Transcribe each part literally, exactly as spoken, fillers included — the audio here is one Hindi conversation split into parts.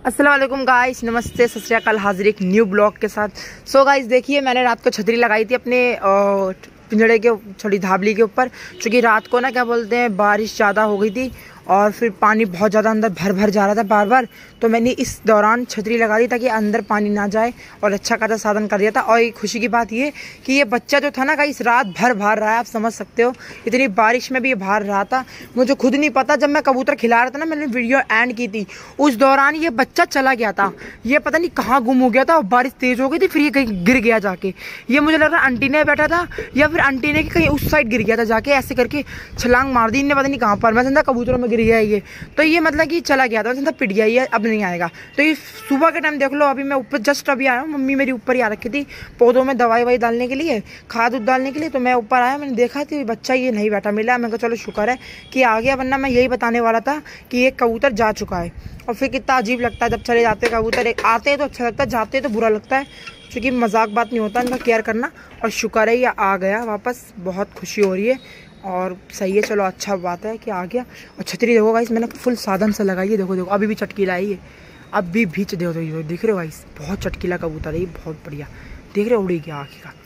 अस्सलाम वालेकुम गाइस, नमस्ते, सत श्री अकाल। हाजिर एक न्यू ब्लॉग के साथ। सो गाइस देखिए, मैंने रात को छतरी लगाई थी अपने पिंजड़े के छोटी धाबली के ऊपर, क्योंकि रात को ना क्या बोलते हैं बारिश ज़्यादा हो गई थी और फिर पानी बहुत ज़्यादा अंदर भर भर जा रहा था बार बार। तो मैंने इस दौरान छतरी लगा दी ताकि अंदर पानी ना जाए और अच्छा खासा साधन कर दिया था। और एक खुशी की बात ये कि ये बच्चा जो था ना गाइस रात भर बाहर रहा है, आप समझ सकते हो इतनी बारिश में भी ये बाहर रहा था। मुझे खुद नहीं पता, जब मैं कबूतर खिला रहा था ना, मैंने वीडियो एंड की थी, उस दौरान ये बच्चा चला गया था। ये पता नहीं कहाँ गुम हो गया था और बारिश तेज हो गई थी, फिर ये कहीं गिर गया जाके। ये मुझे लग रहा है अंटीने बैठा था या फिर अंटीने की कहीं उस साइड गिर गया था जाके, ऐसे करके छलांग मार दी इनने, पता नहीं कहाँ पर। मैं समझा कबूतरों में गिर गया ये, तो ये मतलब कि चला गया था, समझा पिट गया ये, अब नहीं आएगा। तो ये सुबह के टाइम देख लो, अभी मैं ऊपर जस्ट अभी आया हूँ, मम्मी मेरी ऊपर ही आ रखी थी पौधों में दवाई ववाई डालने के लिए, खाद उद डालने के लिए। तो मैं ऊपर आया, मैंने देखा थी बच्चा ये नहीं बैठा मिला। मैं कहा चलो शुक्र है कि आ गया, वरना मैं यही बताने वाला था कि ये कबूतर जा चुका है। और फिर कितना अजीब लगता है जब चले जाते हैं कबूतर, एक आते हैं तो अच्छा लगता है, जाते हैं तो बुरा लगता है, क्योंकि मजाक बात नहीं होता इनका केयर करना। और शुक्र है ये आ गया वापस, बहुत खुशी हो रही है और सही है। चलो अच्छा बात है कि आ गया। और छतरी देखो गाइस, मैंने फुल साधन से लगाई है, देखो देखो अभी भी चटकीला है ये, अभी भी देखो देखो दिख रहे हो गाइस, बहुत चटकीला कबूतर है ये, बहुत बढ़िया। देख रहे हो उड़ी गया आँखी का,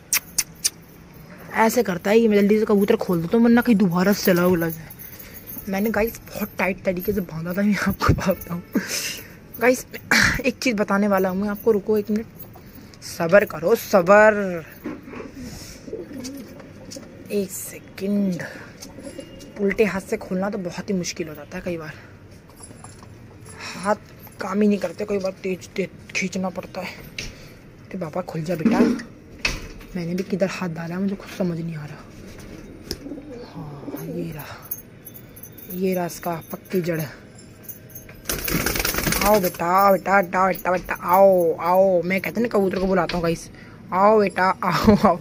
ऐसे करता है ये। मैं जल्दी से कबूतर खोल देता हूँ वरना कहीं दोबारा से चला उला जाए। मैंने गाइस बहुत टाइट तरीके से बांधा था, मैं आपको बताता हूँ गाइस। एक चीज़ बताने वाला हूँ मैं आपको, रुको एक मिनट, सब्र करो सब्र, एक सेकंड। उल्टे हाथ से खोलना तो बहुत ही मुश्किल हो जाता है, कई बार हाथ काम ही नहीं करते, कई बार तेज तेज खींचना पड़ता है। तो पापा खुल जा बेटा, मैंने भी किधर हाथ डाला मुझे खुद समझ नहीं आ रहा। हाँ ये रहा, ये रहा इसका पक्की जड़। आओ बेटा बेटा बेटा बेटा बेटा आओ आओ, मैं कहते ना कबूतर को बुलाता हूँ गाइस, आओ बेटा आओ आओ।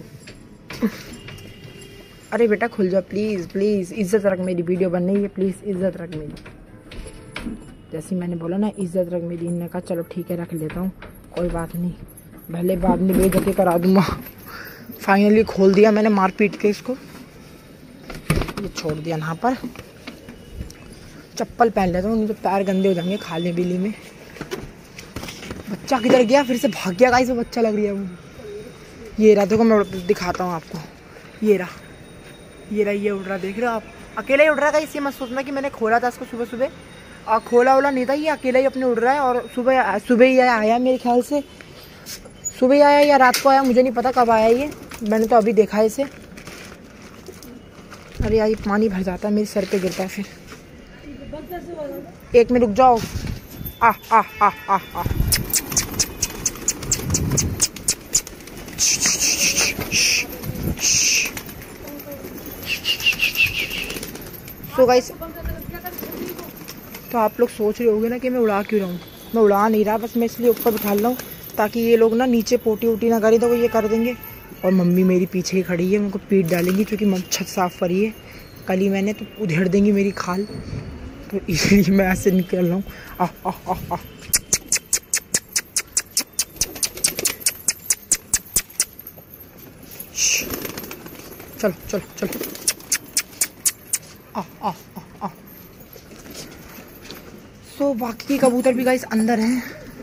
अरे बेटा खुल जा प्लीज़ प्लीज़, इज्जत रख, मेरी वीडियो बन रही है, प्लीज़ इज्जत रख मेरी। जैसे मैंने बोला ना इज्जत रख मेरी, इन्होंने कहा चलो ठीक है रख लेता हूँ, कोई बात नहीं, भले बाद में बेइज्जती करा दूँगा। फाइनली खोल दिया मैंने मार पीट के इसको, ये छोड़ दिया यहाँ पर। चप्पल पहन लेता हूँ, नहीं तो पैर गंदे हो जाएंगे खाले बिली में। बच्चा किधर गया, फिर से भाग गया गाइस, वो बच्चा लग रही है मुझे। ये रहा, देखो मैं दिखाता हूँ आपको, ये रहा ये रहा ये उड़ रहा, देख रहे हो आप, अकेला ही उड़ रहा है गाइस। ये मत सोचना कि मैंने खोला था इसको सुबह सुबह, और खोला वोला नहीं था, ये अकेला ही अपने उड़ रहा है। और सुबह सुबह ही आया, मेरे ख्याल से सुबह ही आया या रात को आया, मुझे नहीं पता कब आया ये, मैंने तो अभी देखा है इसे। अरे यार ये पानी भर जाता है, मेरे सर पे गिरता है फिर। एक मिनट रुक जाओ, आ आ आ आ आ सो गाइस, तो आप लोग सोच रहे होंगे ना कि मैं उड़ा क्यों रहा हूँ। मैं उड़ा नहीं रहा, बस मैं इसलिए ऊपर बिठा रहा हूँ ताकि ये लोग ना नीचे पोटी वोटी ना करें तो वो ये कर देंगे। और मम्मी मेरी पीछे ही खड़ी है, उनको पीट डालेंगी क्योंकि छत साफ करी है कल ही मैंने, तो उधेड़ देंगी मेरी खाल, तो इसलिए मैं ऐसे निकल रहा हूँ। आ आ आ आ चलो चलो चलो, आ आ आ आ। सो बाकी के कबूतर भी गाइस अंदर हैं।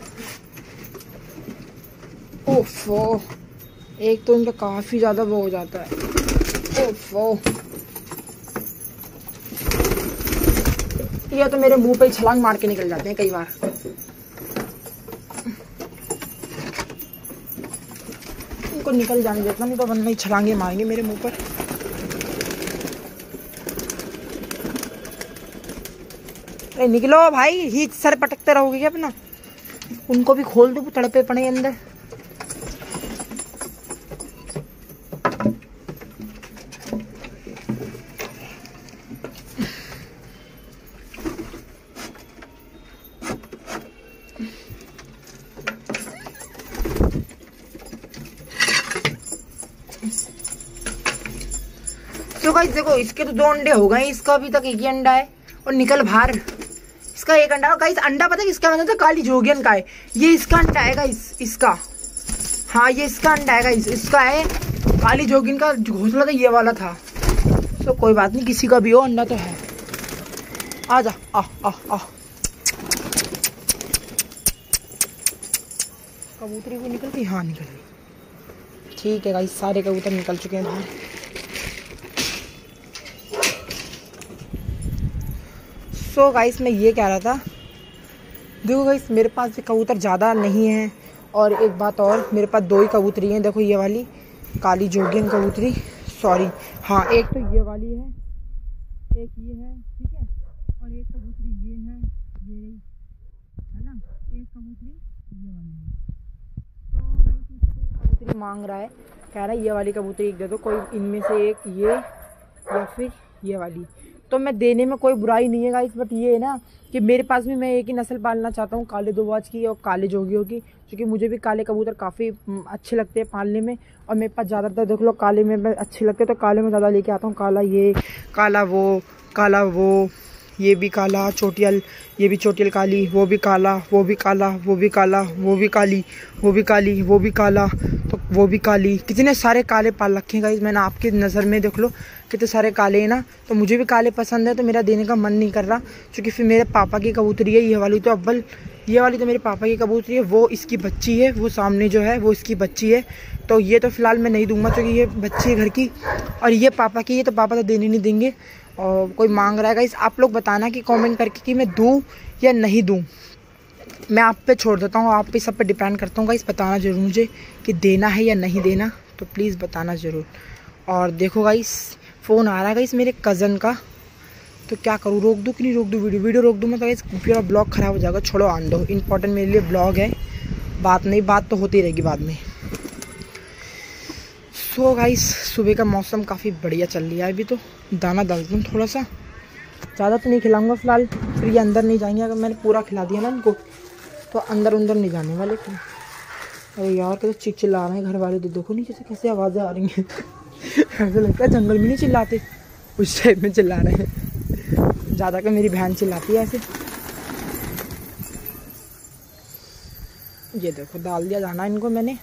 ओफो, एक तो इनका काफी ज्यादा वो हो जाता है। ओफो, ये तो मेरे मुंह पे छलांग मार के निकल जाते हैं कई बार। इनको निकल जाने देता, नहीं तो वरना ही छलांगे मारेंगे मेरे मुंह पर। अरे निकलो भाई, ही सर पटकते रहोगे क्या अपना? उनको भी खोल दो, तड़पे पड़े अंदर। तो गाइस देखो, इसके तो दो अंडे हो गए, इसका अभी तक एक ही अंडा है और निकल बाहर। इसका एक अंडा, गाइस अंडा पता है किसका मतलब था? काली जोगियन का है ये, इसका अंडा है गाइस, इसका, हाँ ये इसका अंडा है गाइस, इसका है। काली जोगियन का घोंसला तो ये वाला था। तो कोई बात नहीं, किसी का भी हो अंडा तो है। आ जा, आ आ आ कबूतरी भी निकल गई, हाँ निकल गई। ठीक है गाइस, सारे कबूतर निकल चुके हैं बाहर। सो गाइस मैं ये कह रहा था, देखो गाइस मेरे पास भी कबूतर ज़्यादा नहीं है, और एक बात और, मेरे पास दो ही कबूतरी हैं। देखो ये वाली काली जोगियन कबूतरी, सॉरी हाँ, एक तो ये वाली है, एक ये है, ठीक है, और एक कबूतरी ये है, ये है ना, एक कबूतरी ये वाली है। तो गाइस कबूतरी मांग रहा है, कह रहा है ये वाली कबूतरी एक दे दो, कोई इनमें से एक, ये या फिर ये वाली। तो मैं देने में कोई बुराई नहीं है गाइस, बट ये है ना कि मेरे पास भी मैं एक ही नस्ल पालना चाहता हूँ, काले दोबाज की और काले जोगियों की, क्योंकि मुझे भी काले कबूतर काफ़ी अच्छे लगते हैं पालने में, और मेरे पास ज़्यादातर देख लो काले में अच्छे लगते हैं, तो काले में ज़्यादा लेके आता हूँ। काला ये, काला वो, काला वो, ये भी काला चोटियल, ये भी चोटियल काली, वो भी काला, वो भी काला, वो भी काला, वो भी काली, वो भी काली, वो भी काला, तो वो भी काली। कितने सारे काले पाल रखे हैं गाइस मैंने, आपकी नज़र में देख लो कितने सारे काले हैं ना। तो मुझे भी काले पसंद है, तो मेरा देने का मन नहीं कर रहा, क्योंकि फिर मेरे पापा की कबूतरी है ये वाली, तो अव्वल ये वाली तो मेरे पापा की कबूतरी है, वो इसकी बच्ची है, वो सामने जो है वो इसकी बच्ची है। तो ये तो फिलहाल मैं नहीं दूंगा, क्योंकि ये बच्ची है घर की, और ये पापा की है, तो पापा तो देने नहीं देंगे। और कोई मांग रहा है गाइस, आप लोग बताना कि कमेंट करके कि मैं दूं या नहीं दूं, मैं आप पे छोड़ देता हूँ, आप पे सब पे डिपेंड करता हूँ गाइस। बताना ज़रूर मुझे कि देना है या नहीं देना, तो प्लीज़ बताना ज़रूर। और देखो गाइस फ़ोन आ रहा है गाइस मेरे कज़न का, तो क्या करूँ, रोक दूँ कि नहीं रोक दूँ, वीडियो वीडियो रोक दूँ मैं तो गाइस पूरा ब्लॉग ख़राब हो जाएगा। छोड़ो, आन दो, इंपॉर्टेंट मेरे लिए ब्लॉग है, बात नहीं, बात तो होती रहेगी बाद में। सो गाइस सुबह का मौसम काफ़ी बढ़िया चल रहा है, अभी तो दाना डालता हूँ थोड़ा सा, ज़्यादा तो नहीं खिलाऊंगा फिलहाल, फिर ये अंदर नहीं जाएंगे, अगर मैंने पूरा खिला दिया ना इनको तो अंदर अंदर नहीं जाने वाले फिर। अरे यार कैसे चिक चिल्ला रहे हैं घर वाले, तो देखो नीचे से कैसे आवाज़ें आ रही हैं ऐसा लगता है जंगल में नहीं चिल्लाते, उस टाइप में चिल्ला रहे हैं। ज़्यादा कर मेरी बहन चिल्लाती है ऐसे। ये देखो डाल दिया दाना इनको मैंने,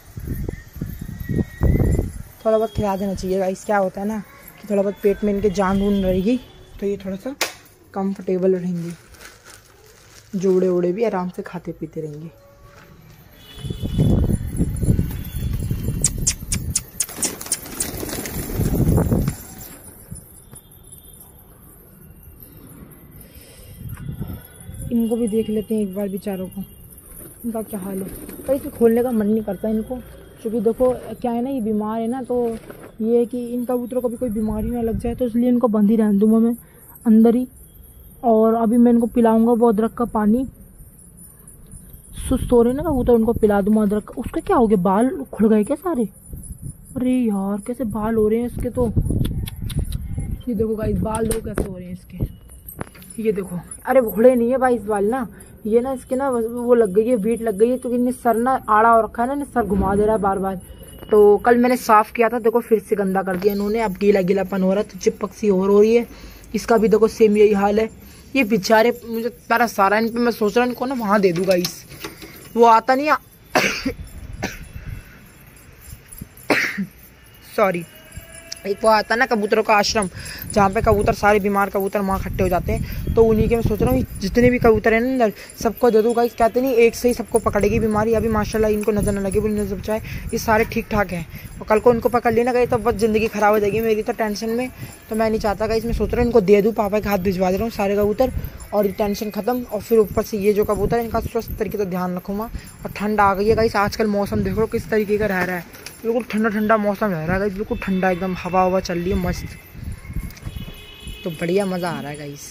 थोड़ा बहुत खिला देना चाहिए गाइस, क्या होता है ना कि थोड़ा बहुत पेट में इनके जान वून रहेगी, तो ये थोड़ा सा कंफर्टेबल रहेंगे, जोड़े ओड़े भी आराम से खाते पीते रहेंगे। इनको भी देख लेते हैं एक बार बेचारों को, इनका क्या हाल है। कहीं से खोलने का मन नहीं करता इनको, क्योंकि देखो क्या है ना, ये बीमार है ना, तो ये है कि इन कबूतरों को भी कोई बीमारी ना लग जाए, तो इसलिए इनको बंद ही रहने दूँगा मैं अंदर ही। और अभी मैं इनको पिलाऊंगा वो अदरक का पानी, सुस्त हो रहे ना कबूतर, उनको पिला दूँगा अदरक का। उसका क्या हो गया, बाल खुल गए क्या सारे, अरे यार कैसे बाल हो रहे हैं इसके, तो ये देखो गाइस बाल देखो कैसे हो रहे हैं इसके, ये देखो, अरे घोड़े नहीं है भाई इस बाल ना, ये ना इसके ना वो लग गई है, वीट लग गई है, क्योंकि इन्हें सर ना आड़ा हो रखा है ना, सर घुमा दे रहा है बार बार। तो कल मैंने साफ किया था, देखो फिर से गंदा कर दिया इन्होंने, अब गीला गीलापन हो रहा है, तो चिपक सी और हो रही है। इसका भी देखो सेम यही हाल है। ये बेचारे मुझे तारा सारा इन पे मैं सोच रहा हूँ इनको ना वहाँ दे दूंगा, इस वो आता नहीं सॉरी एक वो आता ना कबूतरों का आश्रम, जहाँ पे कबूतर सारे बीमार कबूतर वहाँ इकट्ठे हो जाते हैं, तो उन्हीं के मैं सोच रहा हूँ जितने भी कबूतर हैं ना अंदर सबको दे दूँगा। इस कहते नहीं एक से ही सबको पकड़ेगी बीमारी, अभी माशाल्लाह इनको नजर न लगे, बोली नजर बचाए, ये सारे ठीक ठाक हैं, और कल को इनको पकड़ लेना गई तो बस ज़िंदगी ख़राब हो जाएगी मेरी, तो टेंशन में तो मैं नहीं चाहता कि इसमें सोच रहा हूँ इनको दे दूँ, पापा के हाथ भिजवा दे रहा हूँ सारे कबूतर, और ये टेंशन खत्म। और फिर ऊपर से ये जो कबूतर है इनका स्वस्थ तरीके से ध्यान रखूँगा। और ठंड आ गई है गाइस, आजकल मौसम देख लो किस तरीके का रह रहा है, बिल्कुल ठंडा ठंडा मौसम रह रहा है गाइस, बिल्कुल ठंडा एकदम, हवा हवा चल रही है मस्त, तो बढ़िया मज़ा आ रहा है गाइस।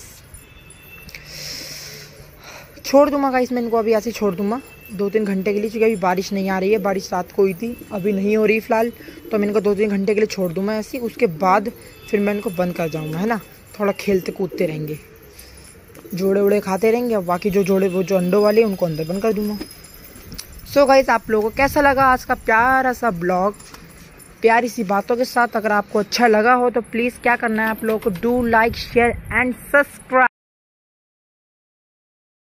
छोड़ दूँगा गाइस मैं इनको, अभी ऐसे छोड़ दूँगा दो तीन घंटे के लिए, क्योंकि अभी बारिश नहीं आ रही है, बारिश रात को हुई थी अभी नहीं हो रही फिलहाल, तो मैं इनको दो तीन घंटे के लिए छोड़ दूँगा ऐसे, उसके बाद फिर मैं इनको बंद कर जाऊँगा, है ना, थोड़ा खेलते कूदते रहेंगे, जोड़े उड़े खाते रहेंगे, और बाकी जो जोड़े वो जो अंडों वाले उनको अंदर बंद कर दूँगा। सो गाइस आप लोगों को कैसा लगा आज का प्यारा सा ब्लॉग, प्यारी सी बातों के साथ। अगर आपको अच्छा लगा हो तो प्लीज़ क्या करना है आप लोगों को, do like share and subscribe.